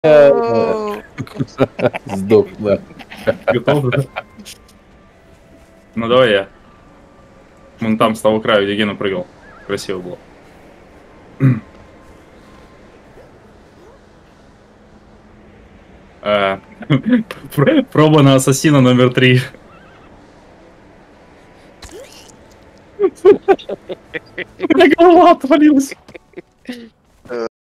Сдох, да. Готов, да? Ну давай я. Вон там с того края, где Гена прыгал. Красиво было. Проба на ассасина номер 3. У меня голова отвалилась.